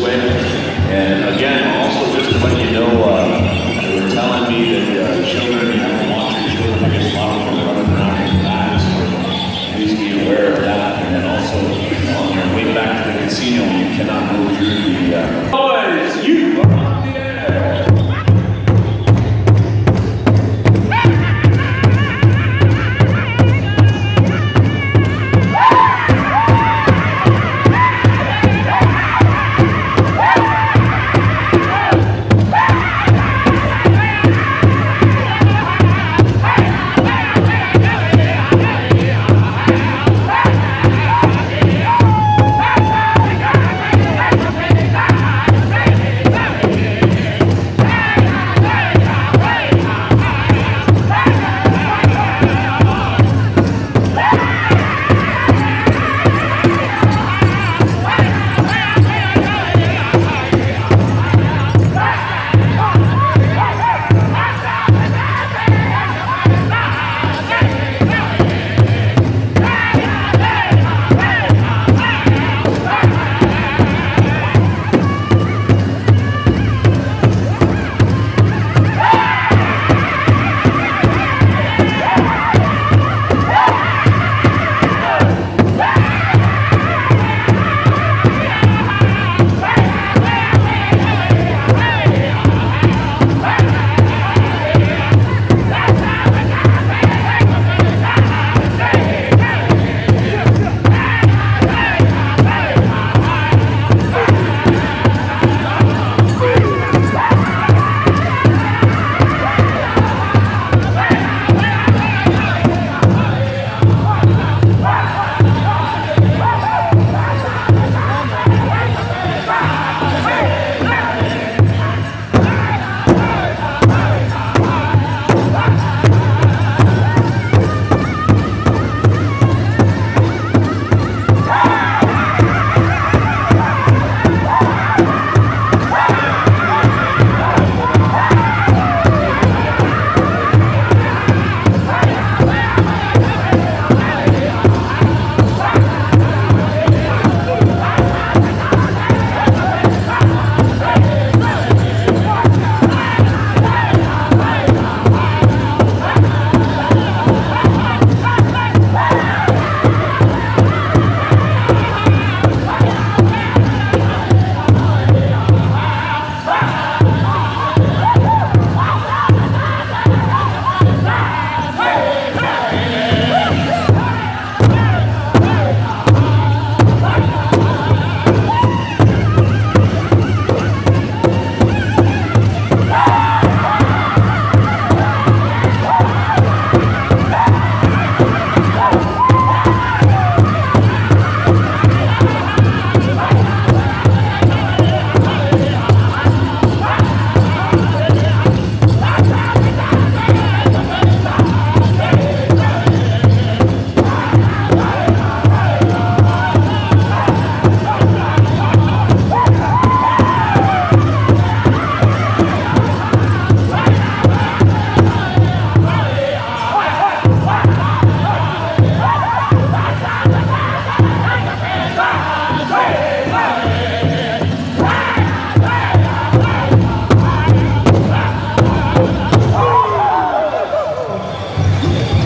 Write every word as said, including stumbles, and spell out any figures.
way. And again, also just to let you know, uh, they were telling me that uh, children, you have to watch your children. I guess a lot of them are running around in bags, so please be aware of that. And then also, on your way back to the casino, you cannot move